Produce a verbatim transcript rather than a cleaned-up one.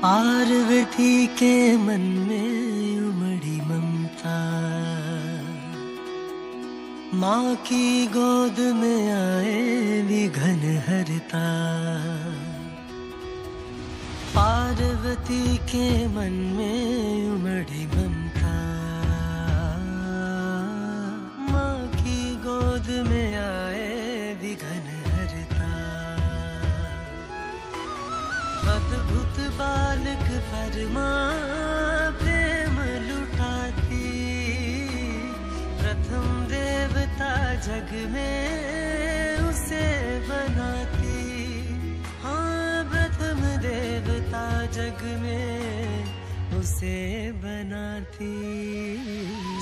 पार्वती के मन में उमड़ी ममता, माँ की गोद में आए विघन हरता। पार्वती के मन में उमड़ी ममता, माँ की गोद में आए विघन हरता। अद्भुत बालक परमा प्रेम लुटाती, प्रथम देवता जग में उसे बनाती। हाँ, प्रथम देवता जग में उसे बनाती।